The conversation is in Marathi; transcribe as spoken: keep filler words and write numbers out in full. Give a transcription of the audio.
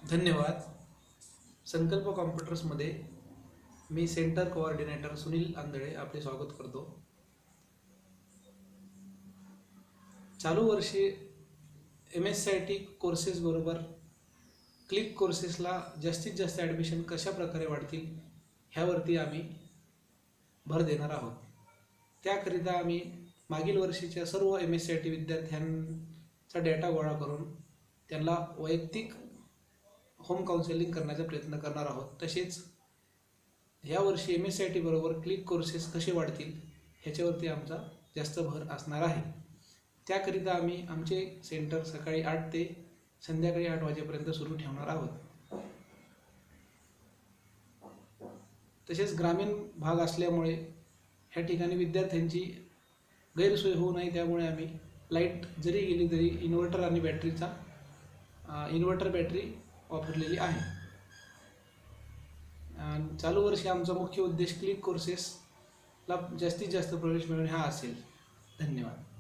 धन्यवाद. संकल्प कॉम्प्युटर्समध्ये मी सेंटर कोऑर्डिनेटर सुनील आंधळे आपले स्वागत करतो. चालू वर्षी M S C I T कोर्सेसबरोबर क्लिक कोर्सेसला जास्तीत जास्त ॲडमिशन कशा प्रकारे वाढतील ह्यावरती आम्ही भर देणार आहोत. त्याकरिता आम्ही मागील वर्षीच्या सर्व M S C I T विद्यार्थ्यांचा डेटा गोळा करून त्यांना वैयक्तिक होम काउन्सिलिंग करण्याचा प्रयत्न करणार आहोत. तसेच यावर्षी M S C I T बरोबर क्लिक कोर्सेस कसे वाढतील ह्याच्यावरती आमचा जास्त भर असणार आहे. त्याकरिता आम्ही आमचे सेंटर सकाळी आठ ते संध्याकाळी आठ वाजेपर्यंत सुरू ठेवणार आहोत. तसेच ग्रामीण भाग असल्यामुळे ह्या ठिकाणी विद्यार्थ्यांची गैरसोय होऊ नये त्यामुळे आम्ही लाईट जरी गेली तरी इन्व्हर्टर आणि बॅटरीचा इन्व्हर्टर बॅटरी वापरलेली आहे. चालू वर्षी आमचा मुख्य उद्देश क्लिक कोर्सेसला जास्तीत जास्त प्रवेश मिळवणे हा असेल. धन्यवाद.